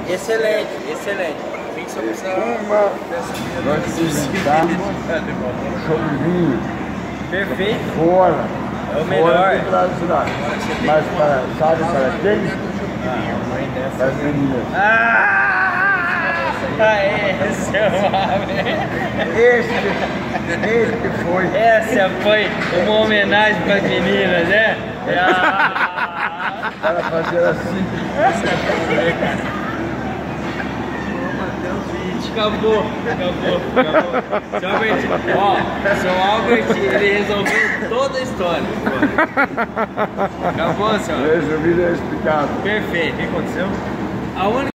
Excelente, excelente. Uma, nós experimentamos um show de vinho. Perfeito. Fora. É o melhor. Fora do cidade. Mas para, sabe para quem? Para as meninas. Esse é o homem. Esse foi. Essa foi uma homenagem para as meninas, né? Para fazer assim. Acabou. Seu Albert, ó, seu Albert, ele resolveu toda a história. Acabou, senhor? Resolvido é explicado. Perfeito. O que aconteceu? A única